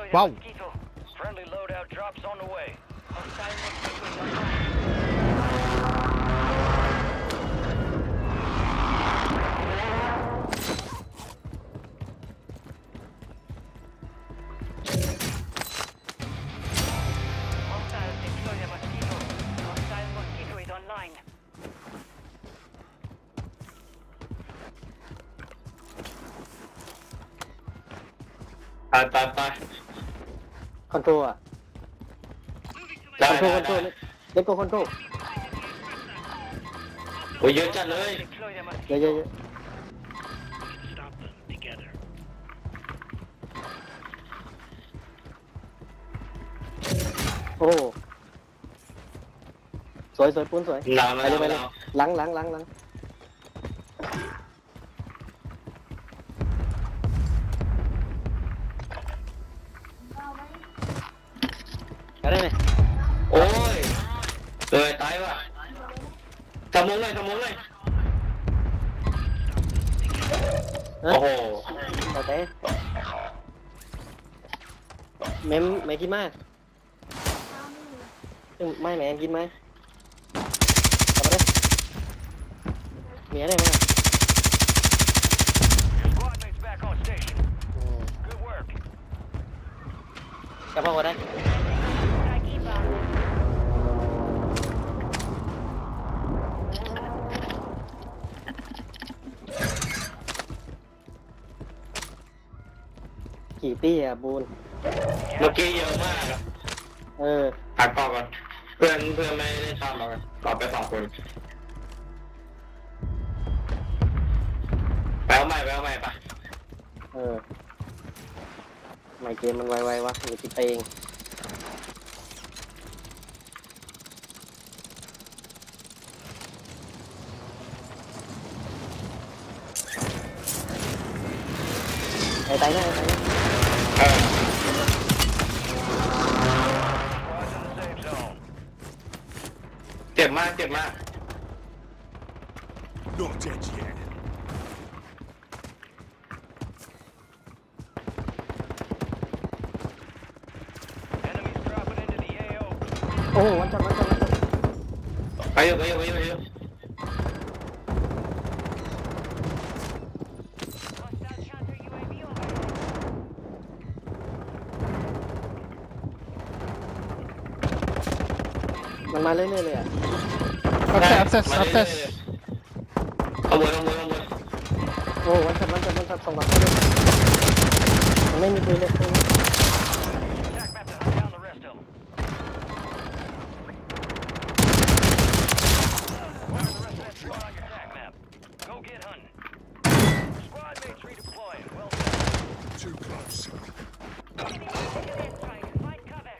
ว้าว Friendly loadout drops on the way. Hostile deploy the mosquito. Hostile mosquito is online. ไปคอนโทรลอ่ะได้คอนโทรลเล็กกว่าคอนโทรลโอ้ยเยอะจัดเลย Deploy the เย mosquito. อะ Stop them together. โอ้สวยปูนสวยหนาวไปแล้วเลยหลังได้ไหมโอ้ยเลยตายว่ะทำมุ้งเลยโอ้โหต่อไปแม่กินมากไม่แม่กินไหมต่อไปเมียได้ไหม Your squad mates back on station. Good work. กลับมาได้ Strike inbound. กี่ตี้อ่ะบูนเมื่อกี้เยอะมากอะหักต่อก่อนเพื่อนไม่ได้ตามเราต่อไป2 คนไปเอาใหม่ปะไม่เกมมันไวๆวะหรือคิดไปเองไอ้ไตนะ Squad's in the safe zone. เจ็บมาก Not dead yet. Enemies dropping into the AO. โอ้วันจันไปอยู่ Hostile counter UAV over. มันมาเรื่อยๆเลยอ่ะ access เอาบนโอ้วันจันส่งมาเลยมันไม่มีปืนเลย Attack map to hunt down the rest of them. Mark the rest of that squad on your attack map. Go get hunting. Squad mates redeploying. Well done. Too close. Enemy precision airstrike. Find cover.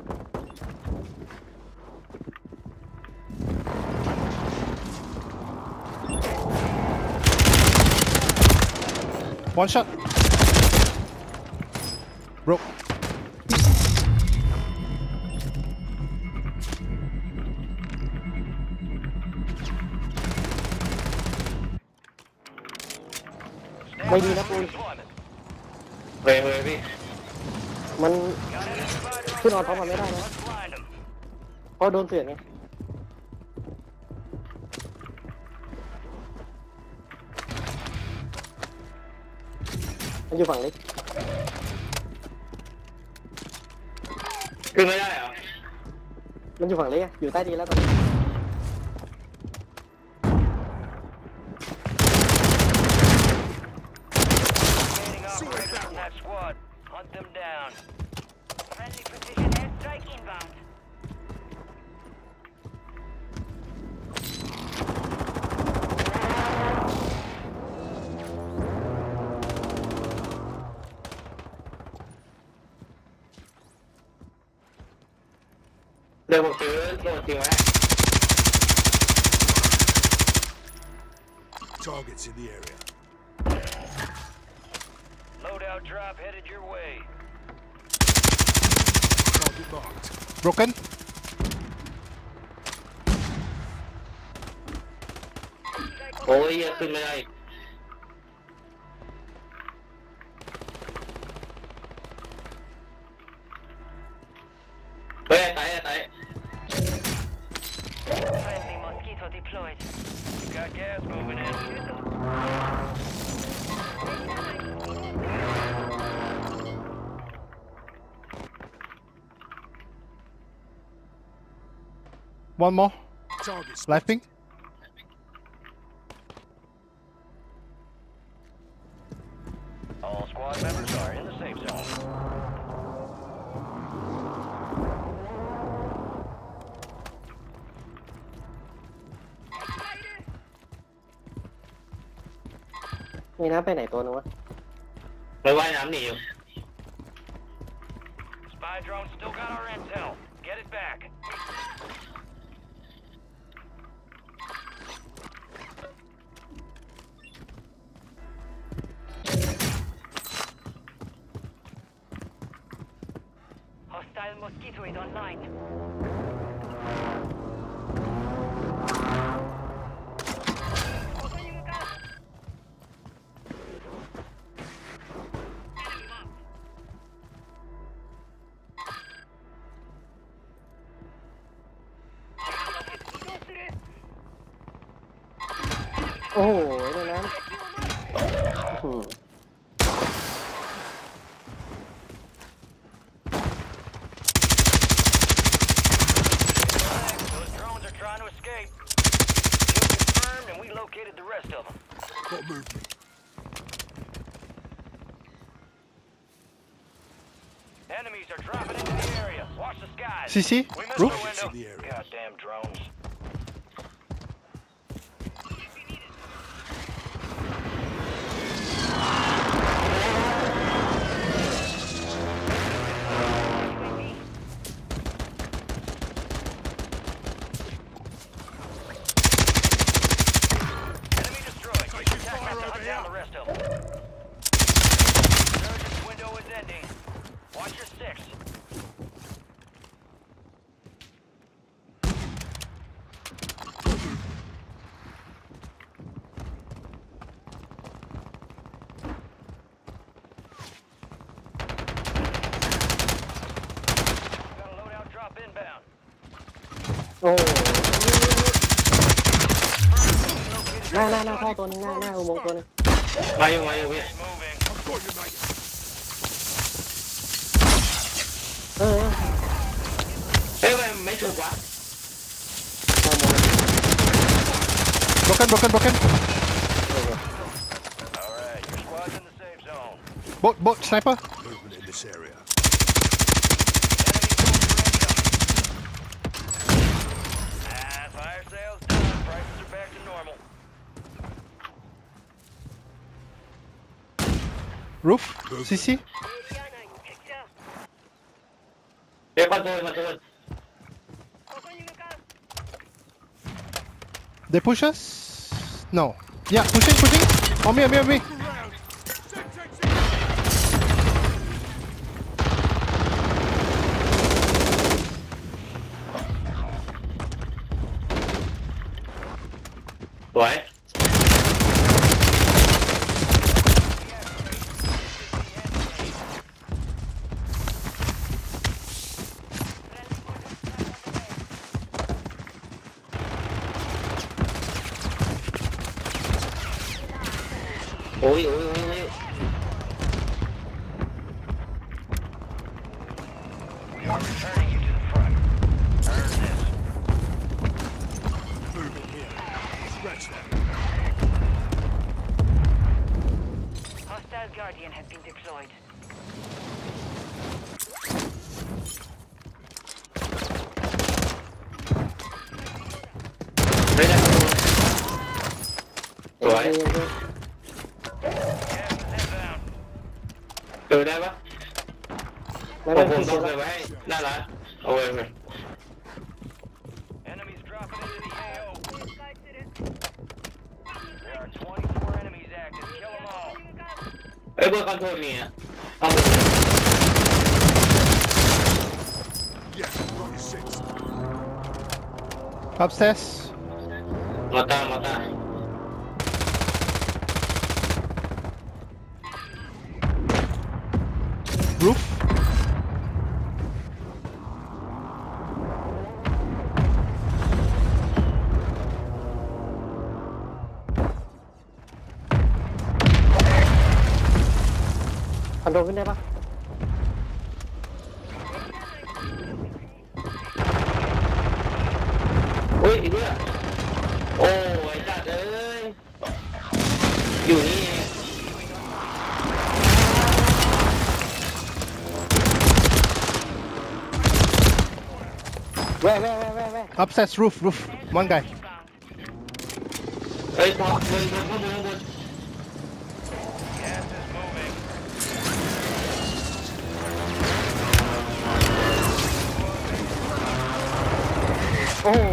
one shot broke ไม่ดีนะปูน Deployment. เฮ้ยพี่มัน Got enemy spider on ขึ้นออน the ท็อปมาไม่ได้ right. นะ Let's blind them. เพราะโดนเสือกไงมันอยู่ฝั่งเล็กขึ้นไม่ได้เหรอมันอยู่ฝั่งเล็กอยู่ใต้ดินแล้วตอนนี้ Remaining operators from that squad. Hunt them down. Friendly precision airstrike inbound. เดี๋ยวผมซื้อโดนจริงไหม Targets in the area. Loadout drop headed your way. Target marked. broken โอ้ยเยอะขึ้นไม่ได้ Squad One more. Target spotted. Live ping. All squad members are in the safe zone. มีน้ำไปไหนตัวนึงวะไปว่ายน้ำหนีอยู่ Spy drone still got our intel. Get it back. Hostile mosquito is online. Opening a gas. Enemy marked. โอ้โหในน้ำอื้อหือ Those drones are trying to escape. Kill confirmed, and we located the rest of them. Got movement. Enemies are dropping into the area. Watch the skies. CC. We missed Roof. the window. In the area. Goddamn drones. UAV. Enemy destroyed. Use your attack map to hunt down the rest of them. Surgeon's window is ending. Watch your six. Got a loadout drop inbound. โอ้โหหน้าเข้าตัวนึงหน้าอุโมงค์ตัวนึงมาอยู่พี่ Moving. I've got you, mate. เออเฮ้ยมันไม่ถูกวะ Broken. All right, your squad's in the safe zone. Boat. Sniper. Movement in this area. Fire sales done. Prices are back to normal. Roof. CC. Diana, check it out. เดี๋ยวคอนโทรล Opening a gas. They push us. No. Yeah. Pushing. On me. Around. Check. สวย โอ้ย We are returning you to the front. Earn this. Movement here. Scratch that. Hostile Guardian has been deployed. ไม่ได้สวย Gas is inbound. เจอได้ปะไม่ผมไม่ต้องไม่ไปไว้หน้าร้านเอาไว้ Enemies dropping into the AO. There are 24 enemies active. Kill them all. เอ้ยเบอร์คอนโทรลมีอ่ะเอาไป Yeah, got your six. Upstairs. มาตาม Roof. คอนโดขึ้นได้ปะยไอ้เนี่ยโอ้ยจัดเอ้ยอยู่นี่เอง Where? Upstairs roof. One guy. เฮ้ยพอบนข้างบน Gas is moving. โอ้โห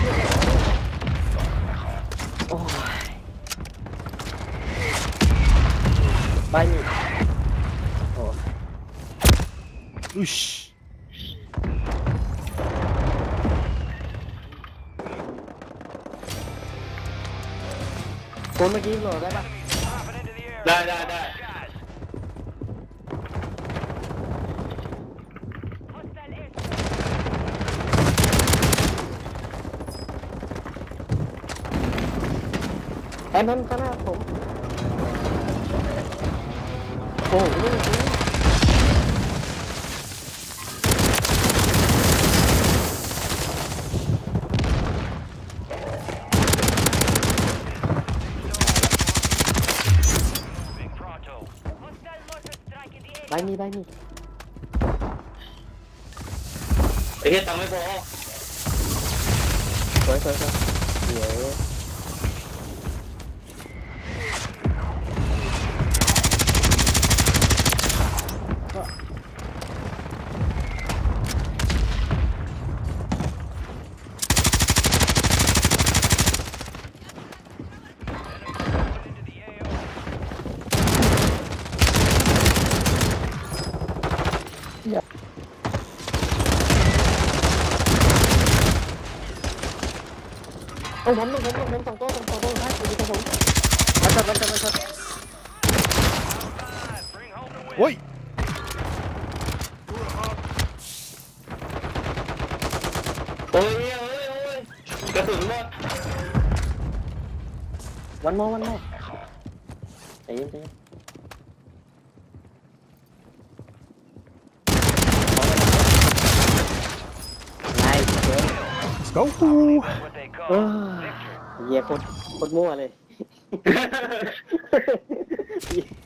โอ้ยไปนี่โอ้ Oosh. คนเมื่อกี้โหลดได้ปะ Dropping into the area. ได้ Guys, Hostile air. แอนนั้นข้างหน้าผมโอ้โหนี่จริง moving pronto. Hostile mortar strike in the ไป area. นี่ไอ้เหี้ยตังค์ไม่พอสวยเดี๋ยว Into the AO. เอาผมสองตัวได้อยู่ตรงผมมาช็อต Five, bring home the win. Oi. โอ้ยกระสุนหมดวันโมใจเย็นไล่เจ๊ Let's go. What they call เออ victory. เหี้ยโคตรมั่วเลย